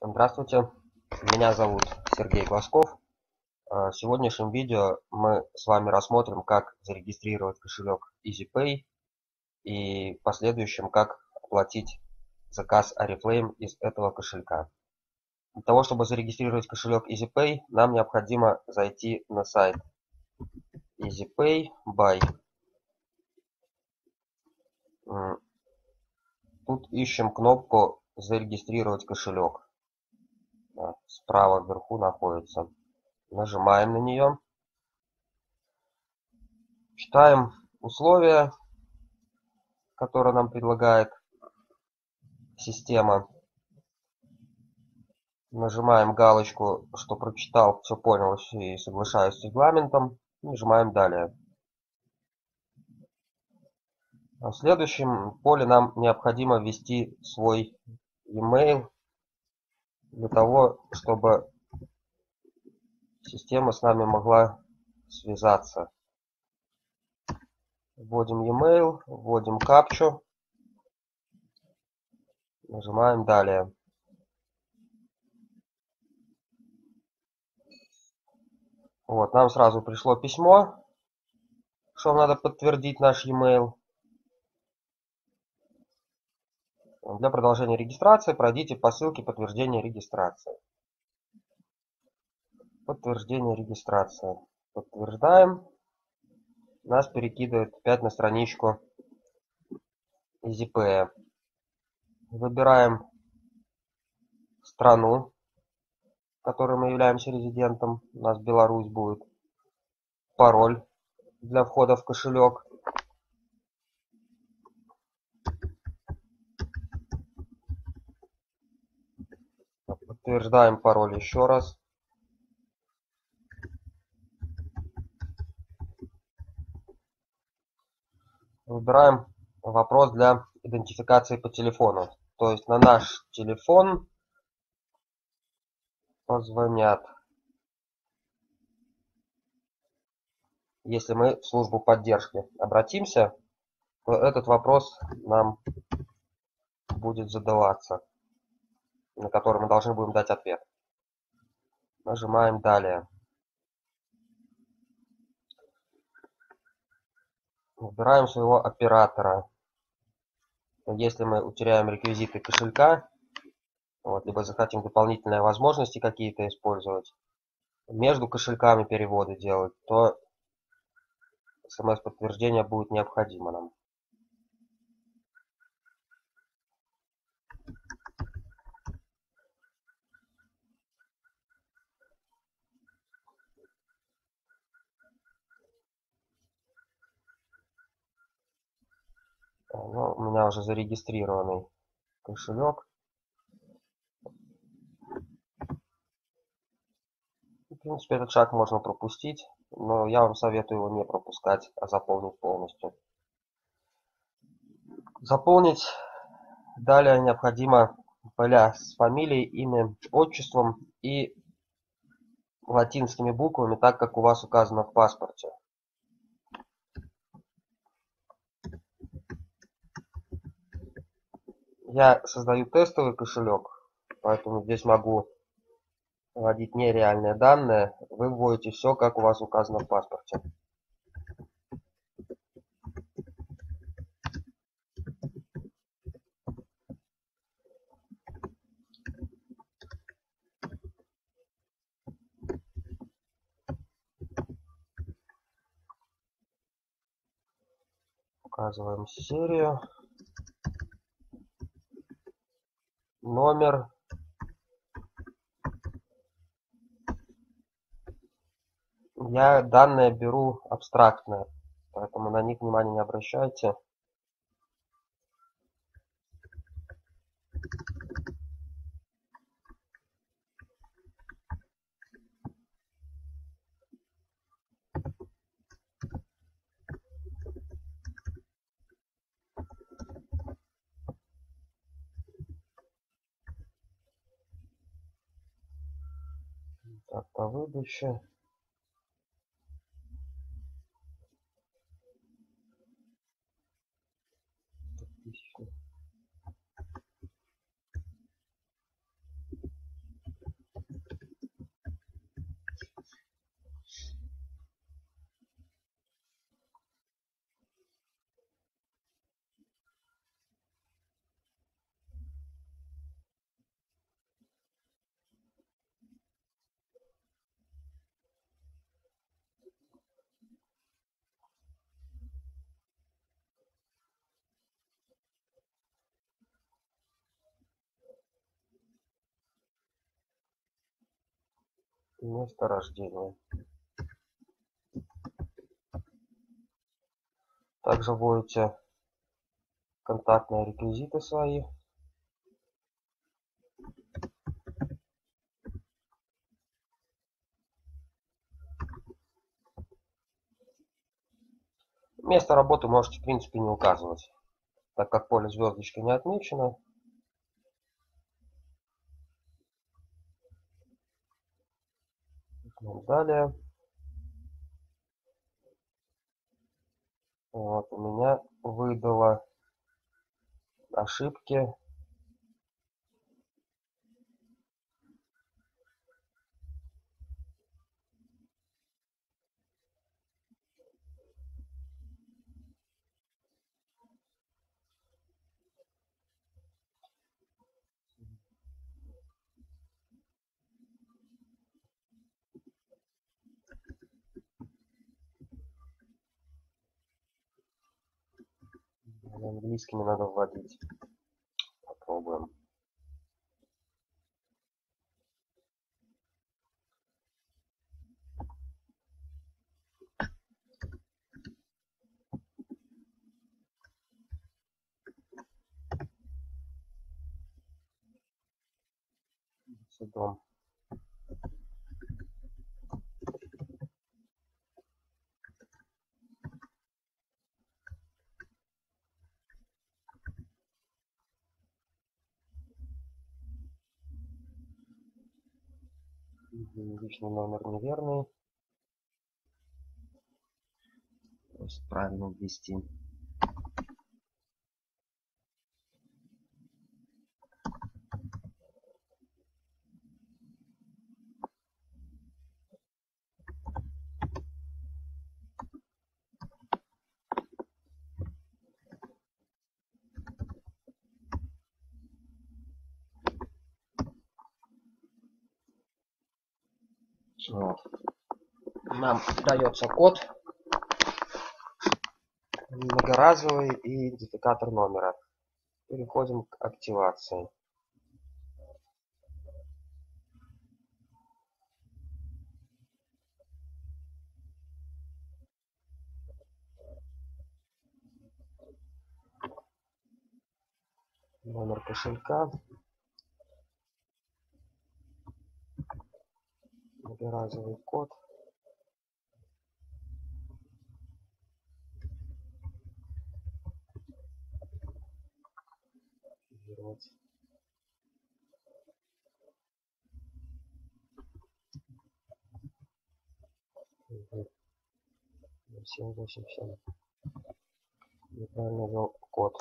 Здравствуйте, меня зовут Сергей Глазков. В сегодняшнем видео мы с вами рассмотрим, как зарегистрировать кошелек EasyPay и в последующем, как оплатить заказ Oriflame из этого кошелька. Для того, чтобы зарегистрировать кошелек EasyPay, нам необходимо зайти на сайт EasyPay Buy. Тут ищем кнопку «Зарегистрировать кошелек». Справа вверху находится. Нажимаем на нее. Читаем условия, которые нам предлагает система. Нажимаем галочку, что прочитал, все понял и соглашаюсь с регламентом. Нажимаем далее. В следующем поле нам необходимо ввести свой email для того, чтобы система с нами могла связаться. Вводим e-mail, вводим капчу, нажимаем далее. Вот, нам сразу пришло письмо, что надо подтвердить наш e-mail. Для продолжения регистрации пройдите по ссылке подтверждения регистрации. Подтверждение регистрации. Подтверждаем. Нас перекидывает опять на страничку EasyPay. Выбираем страну, в которой мы являемся резидентом. У нас Беларусь будет. Пароль для входа в кошелек. Подтверждаем пароль еще раз. Выбираем вопрос для идентификации по телефону. То есть на наш телефон позвонят, если мы в службу поддержки обратимся, то этот вопрос нам будет задаваться, на который мы должны будем дать ответ. Нажимаем далее. Выбираем своего оператора. Если мы утеряем реквизиты кошелька, либо захотим дополнительные возможности какие-то использовать, между кошельками переводы делать, то смс-подтверждение будет необходимо нам. Ну, у меня уже зарегистрированный кошелек. В принципе, этот шаг можно пропустить, но я вам советую его не пропускать, а заполнить полностью. Заполнить далее необходимо поля с фамилией, именем, отчеством и латинскими буквами, так как у вас указано в паспорте. Я создаю тестовый кошелек, поэтому здесь могу вводить нереальные данные. Вы вводите все, как у вас указано в паспорте. Указываем серию, номер. Я данные беру абстрактные, поэтому на них внимания не обращайте. Так, по выдаче. место рождения. Также вводите контактные реквизиты свои. Место работы можете, в принципе, не указывать, так как поле звездочки не отмечено. Далее. Вот, у меня выдало ошибки. Английский не надо вводить. Попробуем. Дом. Личный номер неверный. То есть правильно ввести. Вот. Нам дается код, многоразовый и идентификатор номера. Переходим к активации. Номер кошелька. Многоразовый код. Угу. 787. Неправильно ввел код.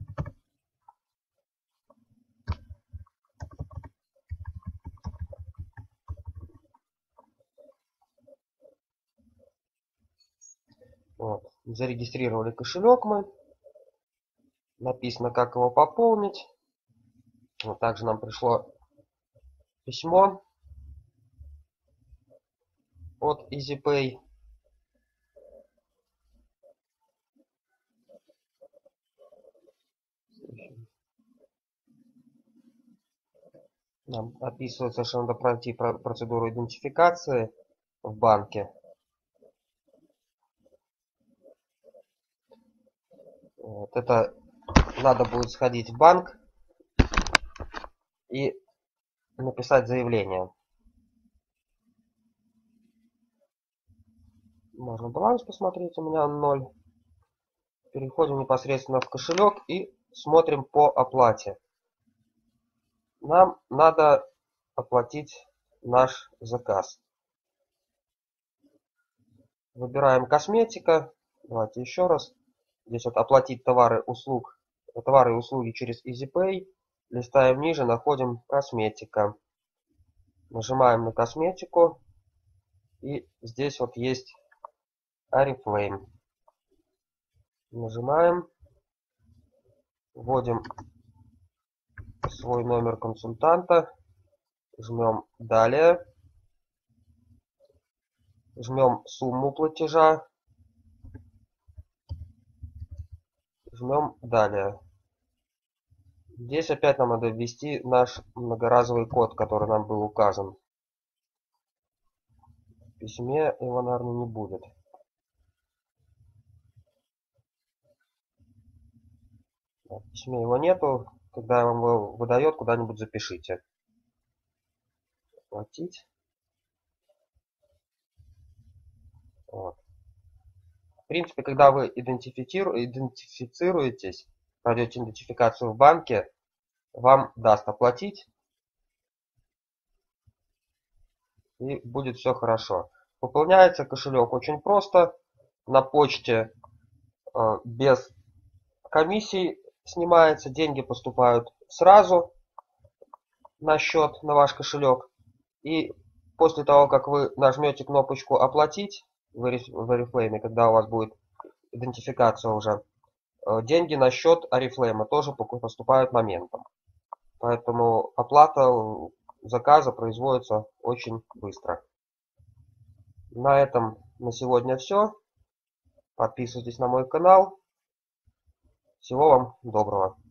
Вот. Зарегистрировали кошелек мы. Написано, как его пополнить. Вот также нам пришло письмо от EasyPay. Нам описывается, что надо пройти процедуру идентификации в банке. Вот это надо будет сходить в банк и написать заявление. Можно баланс посмотреть, у меня 0. Переходим непосредственно в кошелек и смотрим по оплате. Нам надо оплатить наш заказ. Выбираем косметика. Давайте еще раз. Здесь вот оплатить товары и услуги через EasyPay. Листаем ниже, находим косметика. Нажимаем на косметику. И здесь вот есть Oriflame. Нажимаем. Вводим свой номер консультанта. Жмем далее. Жмем сумму платежа. Жмем далее. Здесь опять нам надо ввести наш многоразовый код, который нам был указан. письме его, наверное, не будет. В письме его нету. Когда вам его выдает, куда-нибудь запишите. Платить. Вот. В принципе, когда вы идентифицируетесь, пройдете идентификацию в банке, вам даст оплатить. И будет все хорошо. Пополняется кошелек очень просто. На почте без комиссий снимается. Деньги поступают сразу на счет, на ваш кошелек. И после того, как вы нажмете кнопочку «Оплатить» в Oriflame, когда у вас будет идентификация уже, деньги на счет Oriflame тоже поступают моментом. Поэтому оплата заказа производится очень быстро. На этом на сегодня все. Подписывайтесь на мой канал. Всего вам доброго.